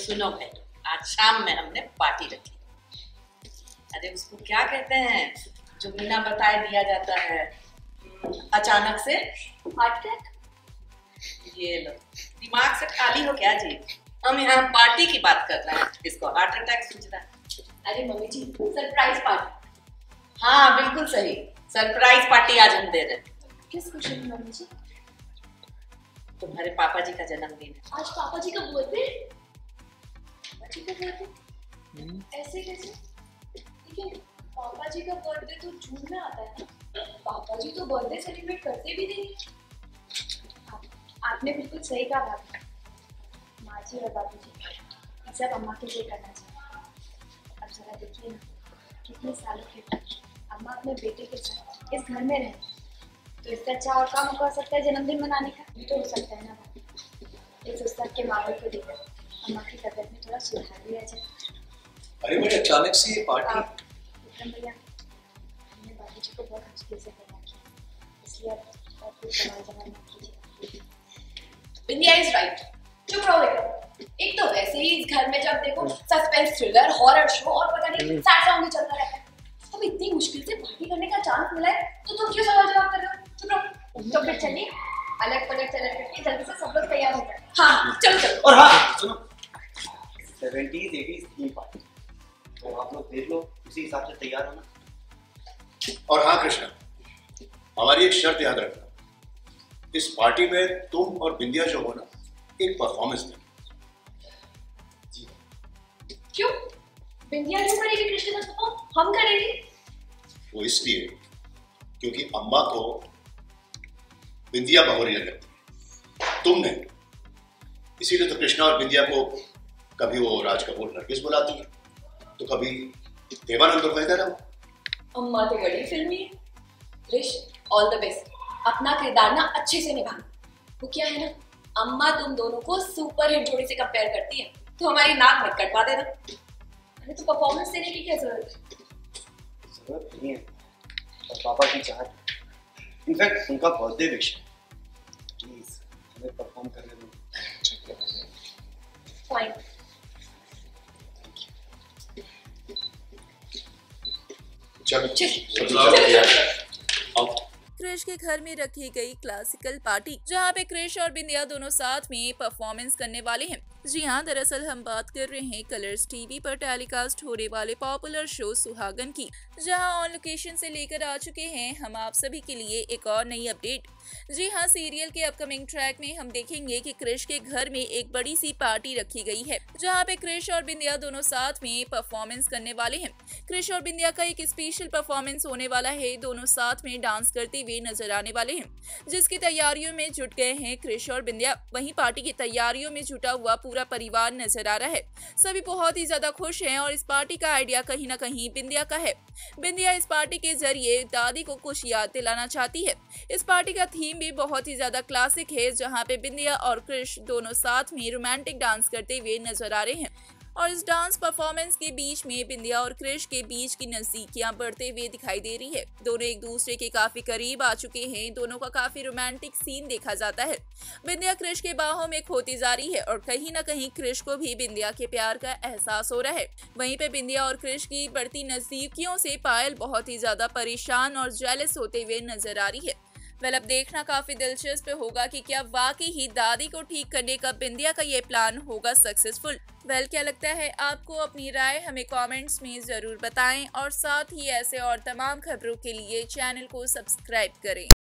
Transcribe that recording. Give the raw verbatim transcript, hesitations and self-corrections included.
सुनो भाई, आज शाम में हमने पार्टी रखी। अरे उसको क्या कहते हैं जो बिना बताए दिया जाता है, अचानक से हार्ट अटैक। ये लो, दिमाग से खाली हो क्या जी? हम यहाँ पार्टी की बात कर रहे हैं, इसको हार्ट अटैक सूझ रहा है। अरे मम्मी जी, सरप्राइज पार्टी। हाँ बिल्कुल सही, सरप्राइज पार्टी आज हम दे रहे हैं। किस खुशी में मम्मी जी? तुम्हारे पापा जी का जन्मदिन है आज। पापा जी का बर्थडे? पापा जी का बर्थडे ऐसे कैसे? लेकिन पापा जी का बर्थडे तो जून में आता है ना। पापा जी तो बर्थडे सेलिब्रेट करते भी नहीं। आप, आपने बिल्कुल सही कहा बात। माँ जी और बाबू जी सब अम्मा के लिए करना चाहिए। अब जरा देखिए ना, कितने सालों के बाद अम्मा अपने बेटे के साथ इस घर में रहे, तो इससे अच्छा और काम हो सकता है जन्मदिन मनाने का? ये तो हो सकता है ना। इस उत्सव के माहौल को देखकर अम्मा की तबीयत में थोड़ा सुधार भी आ जाए। अरे बड़े अचानक से ये पार्टी। विक्रम भैया, हमने बाबू जी को बहुत मुश्किल से करना किया, इसलिए अब और कोई सवाल जवाब मत कीजिए। Bindiya is right. चुप रहो विक्रम। एक तो वैसे ही इस घर में जब देखो सस्पेंस थ्रिलर, हॉरर शो और पता नहीं सैड सॉन्ग भी चलता रहता है। अब इतनी मुश्किल से पार्टी करने का चांस मिला है तो तुम क्यों सवाल जवाब कर रहे हो? चुप रहो। तो फिर चलिए अलग पलट चलट करके जल्दी से सब लोग तैयार हो जाए। हाँ चलो चलो। और हाँ सुनो, सेवेंटीज़ एटीज़ थीम पार्टी, तो आप लोग देख लो, उसी हिसाब से तैयार होना। और हाँ कृष्णा, हमारी एक शर्त याद रखना, इस पार्टी में तुम और बिंदिया जो हो ना, एक परफॉर्मेंस देना। जी क्यों? बिंदिया क्यों करेगी कृष्णा परफॉर्म? हम करेंगे। वो इसलिए क्योंकि अम्मा को बिंदिया बहुरी लगती है, तुम नहीं। इसीलिए तो कृष्णा और बिंदिया को कभी वो राज कपूर नरगिस बुलाती है, तो कभी देवानंद को कहता है। अम्मा तो बड़ी फिल्मी है। Krish, all the best. अपना किरदार ना अच्छे से निभाना। वो क्या है ना, अम्मा तुम दोनों को सुपर हिट जोड़ी से कंपेयर करती है, तो हमारी नाक मत कटवा देना। अरे तो परफॉर्मेंस देने की क्या जरूरत है? जरूरत नहीं है, और पापा की चाहत, इनफैक्ट उनका बर्थडे विश है। प्लीज हमें परफॉर्म करने दो। फाइन। क्रिश के घर में रखी गई क्लासिकल पार्टी, जहां पे क्रिश और बिंदिया दोनों साथ में परफॉर्मेंस करने वाले हैं। जी हाँ, दरअसल हम बात कर रहे हैं कलर्स टीवी पर टेलीकास्ट होने वाले पॉपुलर शो सुहागन की, जहां ऑन लोकेशन से लेकर आ चुके हैं हम आप सभी के लिए एक और नई अपडेट। जी हाँ, सीरियल के अपकमिंग ट्रैक में हम देखेंगे कि क्रिश के घर में एक बड़ी सी पार्टी रखी गई है, जहाँ पे क्रिश और बिंदिया दोनों साथ में परफॉर्मेंस करने वाले हैं। क्रिश और बिंदिया का एक स्पेशल परफॉर्मेंस होने वाला है, दोनों साथ में डांस करते हुए नजर आने वाले हैं, जिसकी तैयारियों में जुट गए हैं क्रिश और बिंदिया। वहीं पार्टी की तैयारियों में जुटा हुआ पूरा परिवार नजर आ रहा है। सभी बहुत ही ज्यादा खुश हैं और इस पार्टी का आइडिया कहीं ना कहीं बिंदिया का है। बिंदिया इस पार्टी के जरिए दादी को कुछ याद दिलाना चाहती है। इस पार्टी का थीम भी बहुत ही ज्यादा क्लासिक है, जहाँ पे बिंदिया और क्रिश दोनों साथ में रोमांटिक डांस करते हुए नजर आ रहे हैं। और इस डांस परफॉर्मेंस के बीच में बिंदिया और क्रिश के बीच की नजदीकियां बढ़ते हुए दिखाई दे रही है। दोनों एक दूसरे के काफी करीब आ चुके हैं। दोनों का काफी रोमांटिक सीन देखा जाता है। बिंदिया क्रिश के बाहों में खोती जा रही है और कहीं ना कहीं क्रिश को भी बिंदिया के प्यार का एहसास हो रहा है। वहीं पे बिंदिया और क्रिश की बढ़ती नजदीकियों से पायल बहुत ही ज्यादा परेशान और जेलस होते हुए नजर आ रही है। वेल, अब देखना काफी दिलचस्प होगा कि क्या वाकई ही दादी को ठीक करने का बिंदिया का ये प्लान होगा सक्सेसफुल। वेल, क्या लगता है आपको? अपनी राय हमें कमेंट्स में जरूर बताएं और साथ ही ऐसे और तमाम खबरों के लिए चैनल को सब्सक्राइब करें।